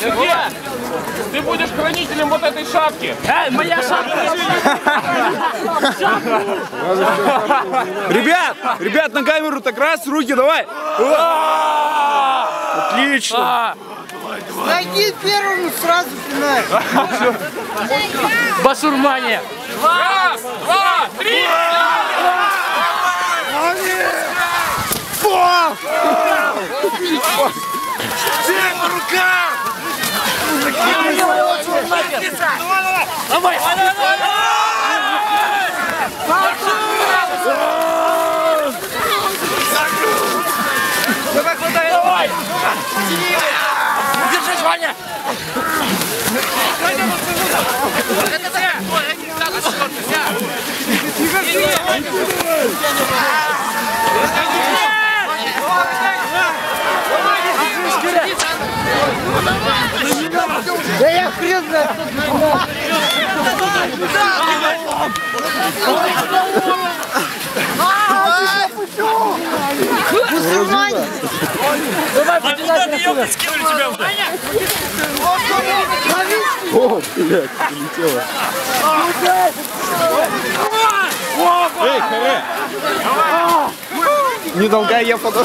Судья, ты будешь хранителем вот этой шапки. Моя шапка! Ребят, на камеру так раз, руки давай. Отлично. Найди первым, сразу пинай. Басурмания! Раз, два, три! Всем рука! Давай! Давай, хватай, давай. Держись, Ваня! Да я хрен знает. Давай, куда ты ёбки скинули тебя уже? О, блядь, прилетело. Эй, харе! Не долгай, я подошел.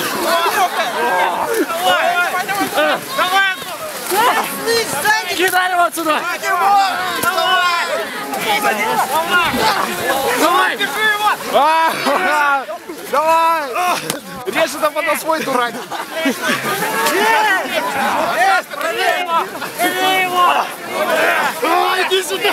Давай! Кидай его отсюда! Давай! Давай! Режь это под свой дурак! Иди сюда!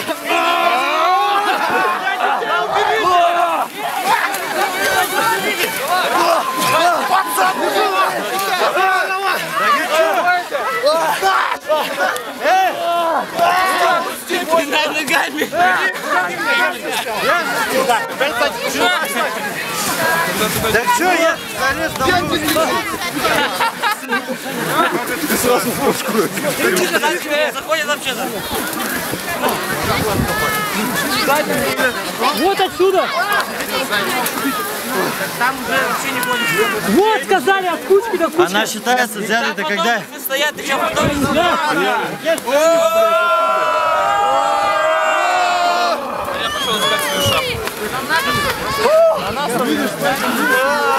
Ногами! Да что, я залез домой. Ты сразу в пушку. Заходит вообще-то. Вот отсюда! Там уже вообще не будет. Вот сказали, от кучки до кучки. Она считается взятой-то когда? Стоят, ты что, потом? Да. Я пошел искать свою шапку.